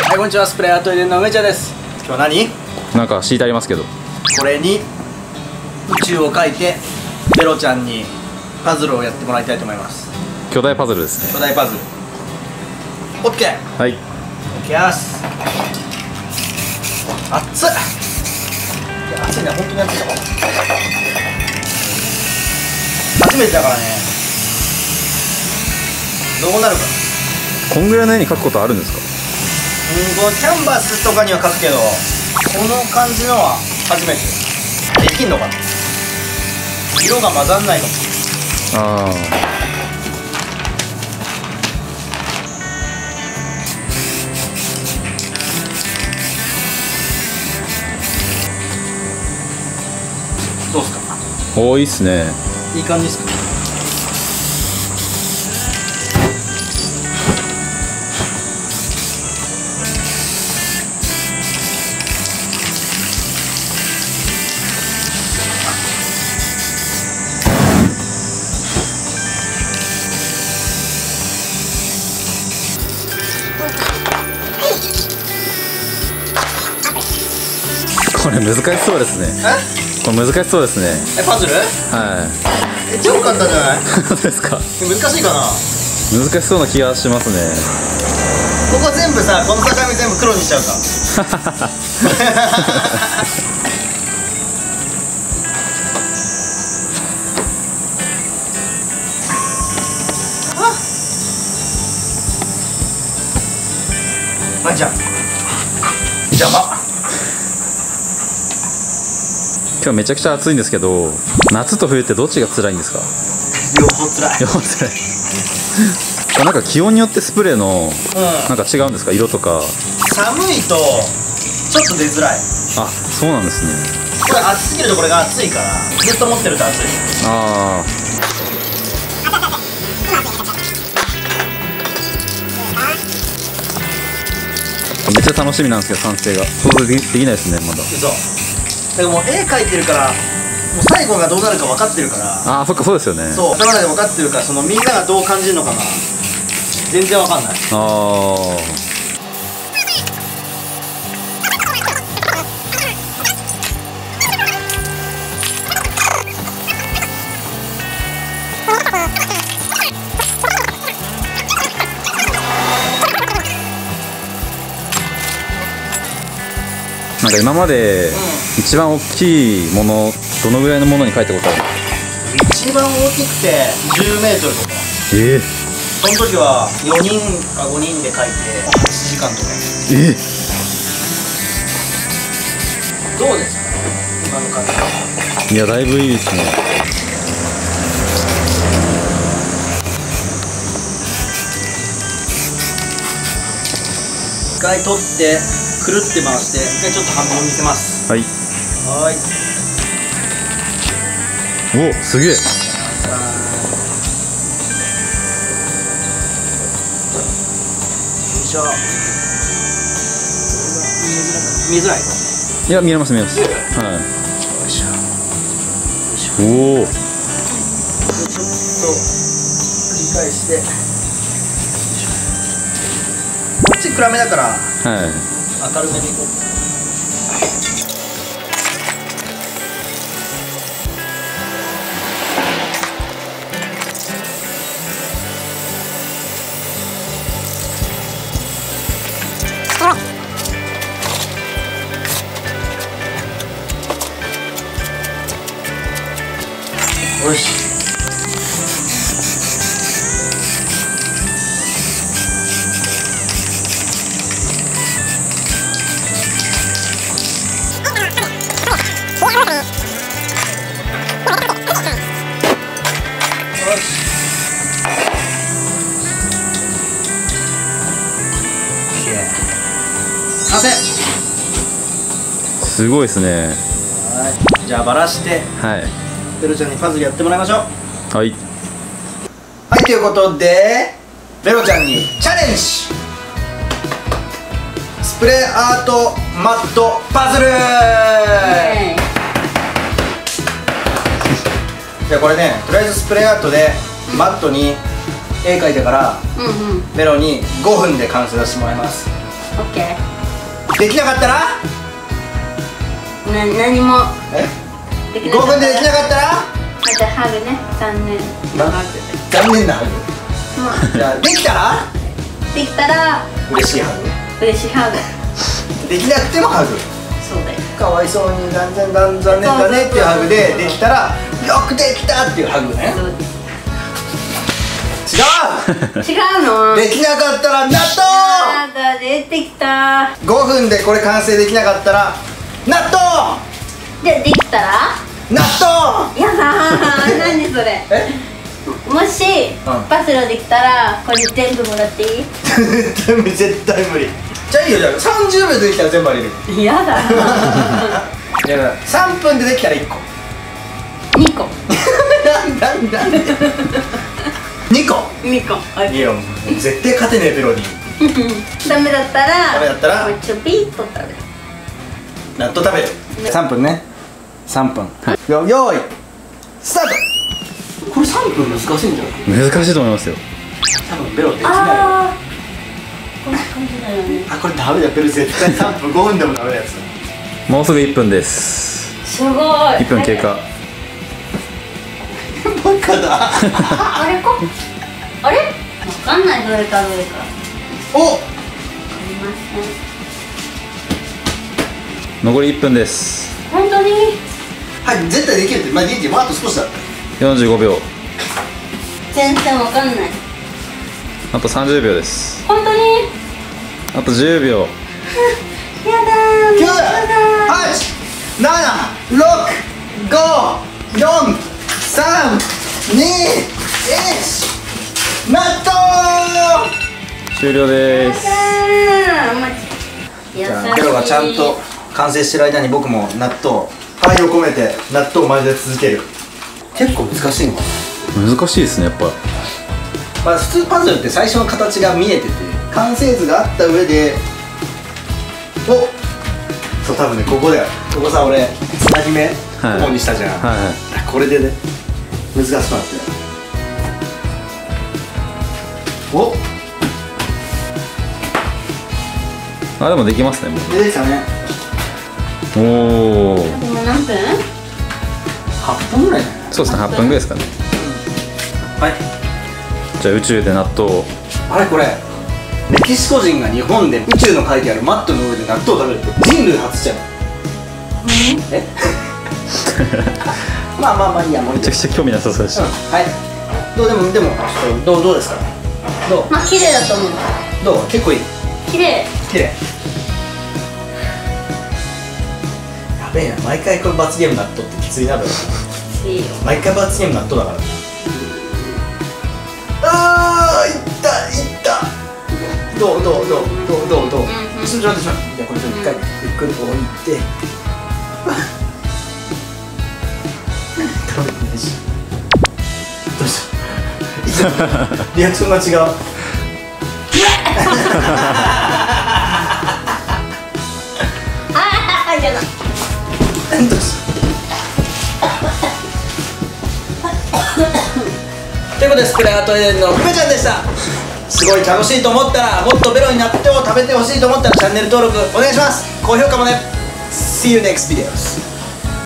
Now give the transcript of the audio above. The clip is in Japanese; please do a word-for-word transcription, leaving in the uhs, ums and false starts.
はい、こんにちは。スプレーアートエデンの梅ちゃんです。今日は何？ なんか敷いてありますけど、 これに宇宙を描いてベロちゃんにパズルをやってもらいたいと思います。 巨大パズルですね。 巨大パズル オーケー。 はい、 オーケーです。熱っ。いや、熱いね、本当に熱いよ。初めてだからね、どうなるか。 こんぐらいの絵に描くことあるんですか？ うん、このキャンバスとかには描くけど、この感じのは初めて。できんのかな。色が混ざんないかもしれない。 ああ、 どうっすか。 多いっすね。 いい感じですか。 これ難しそうですね。 え？ これ難しそうですね。 え、パズル？ はい。 え、超簡単じゃない？ 本当ですか？ 難しいかな。 難しそうな気がしますね。 ここ全部さ、この境目全部黒にしちゃうか。あ、じゃあ邪魔。 今日めちゃくちゃ暑いんですけど、夏と冬ってどっちが辛いんですか？ 両方つらい。 両方辛い。なんか気温によってスプレーのうん、 なんか違うんですか？色とか。 寒いとちょっと出づらい。 あ、そうなんですね。 これ暑すぎるとこれが熱いから、ずっと持ってると熱い。 ああ、めっちゃ楽しみなんですけど、完成が想像できできないですね、まだ。 嘘。だからもう絵描いてるから、もう最後がどうなるか分かってるから。 ああ、そっか、そうですよね。 そう、頭の中で分かってるから、そのみんながどう感じるのかな、全然分かんない。 ああ、なんか今まで一番大きいもの、どのぐらいのものに描いたことある？ 一番大きくてじゅうメートルとか。 ええー、 その時はよにんかごにんで描いてはちじかんとか。 えー、 どうですか今の感じ。 いや、だいぶいいですね。 一回取ってくるって回して、一回ちょっと半分見せます。 はい。 はーい。 お、すげえ。 よいしょ。見えづらい。 いや、見えます見えます。はい。 よいしょ。 おお。 ちょっと繰り返して。こっち暗めだから、 はい。 明るめにいこう。よし。完成。 すごいですね。 はい、じゃあバラしてはい。 ベロちゃんにパズルやってもらいましょう。 はい。 はい、ということでベロちゃんにチャレンジ。スプレーアートマットパズル。じゃあこれね、とりあえずスプレーアートでマットに絵描いてから、 うんうん、 ベロにごふんで完成させてもらいます。 オッケー。 できなかったらな何もえできなかったらごふんでできなかったらあとハグね残念な残念なハグもじゃあできたらうできたら嬉しいハグ嬉しいハグできなくてもハグそうだよかわいそうに残念残念だねっていうハグでできたらよくできたっていうハグねそう違う違うのできなかったら納豆あだ出てきたごふんでこれ完成できなかったら納豆でできたら納豆やだー何それえもし、 うんパスロできたらこれ全部もらっていい絶対絶対無理じゃあいいよじゃあさんじゅうびょうでできたら全部あげるやだいやさんぷんでできたらいっこにこなんなんなんにこにこいいよ絶対勝てねえペロディダメだったらダメだったらこれちょぴっと食べる納豆食べるさんぷんねさんぷんよよーいスタートこれさんぷん難しいんじゃない難しいと思いますよ。 多分ベロできないよあーこんな感じだよねあ、これダメだ、ペル絶対さんぷん、ごふんでもダメなやつだもうすぐいっぷんです。 すごいいっぷん経過。 バカだあれかあれわかんないどれかどれかおわかりません残りいっぷんです。 本当にはい、絶対できるって、まあ、できる、まあ、あと少しだよんじゅうごびょう。 全然わかんないあとさんじゅうびょうです。 本当にあとじゅうびょう。 やだーきゅう、 やだはち、なな、ろく、ご、よん、さん、に、いち納豆終了です。 ーお待ちじゃあ、ベロがちゃんと完成してる間に僕も納豆愛を込めて納豆を混ぜ続ける結構難しいのかな難しいですね、やっぱ。 まあ、普通パズルって最初の形が見えてて完成図があった上でおそう多分ねここだよここさ俺つなぎ目こはいこにしたじゃん、 はいはい。 これでね難しくなっておあ、でもできますね、もう。 出てきたねおお。 でも何分はっぷんぐらいだねそうですね、はっぷんぐらいですかね。 はいじゃあ宇宙で納豆を。 あれこれメキシコ人が日本で宇宙の書いてあるマットの上で納豆を食べるって人類初じゃんえまあまあまあいいやもういいめちゃくちゃ興味なさそうでした。 うんはいどうでもでもどうどうですかどうまあ綺麗だと思うどう結構いい綺麗綺麗やべえな毎回これ罰ゲーム納豆ってきついなだろいいよ毎回罰ゲーム納豆だからあーいったいったどうどうどうどうどうどううんうんちょっと待ってちょっと待ってじゃあこれちょっと一回ゆっくり置いて食べてないしどうしたリアクションが違うああやだどうしたということでスプレーアートエデンのふめちゃんでした。すごい楽しいと思ったらもっとベロに納豆を食べてほしいと思ったらチャンネル登録お願いします。高評価もね。See you next videos